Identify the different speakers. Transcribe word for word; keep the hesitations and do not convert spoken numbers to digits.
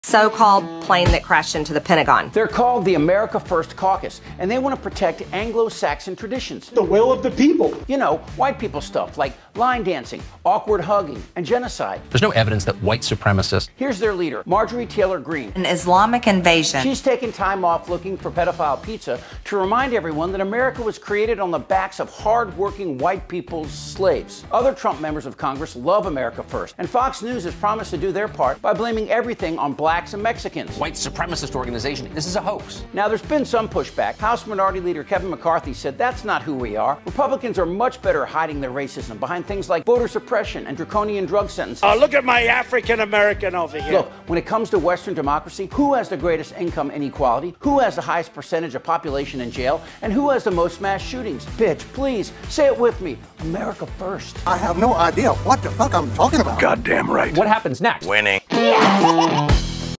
Speaker 1: So-called plane that crashed into the Pentagon.
Speaker 2: They're called the America First Caucus, and they want to protect Anglo-Saxon traditions.
Speaker 3: The will of the people.
Speaker 2: You know, white people stuff like line dancing, awkward hugging, and genocide.
Speaker 4: There's no evidence that white supremacists...
Speaker 2: Here's their leader, Marjorie Taylor Greene.
Speaker 1: An Islamic invasion.
Speaker 2: She's taken time off looking for pedophile pizza to remind everyone that America was created on the backs of hard-working white people's slaves. Other Trump members of Congress love America First, and Fox News has promised to do their part by blaming everything on blacks and Mexicans.
Speaker 4: White supremacist organization. This is a hoax.
Speaker 2: Now, there's been some pushback. House Minority Leader Kevin McCarthy said that's not who we are. Republicans are much better hiding their racism behind things like voter suppression and draconian drug sentences.
Speaker 3: Oh, look at my African-American over here.
Speaker 2: Look, when it comes to Western democracy, who has the greatest income inequality? Who has the highest percentage of population in jail? And who has the most mass shootings? Bitch, please, say it with me. America first.
Speaker 5: I have no idea what the fuck I'm talking about.
Speaker 6: Goddamn right.
Speaker 4: What happens next?
Speaker 6: Winning.
Speaker 1: Yeah.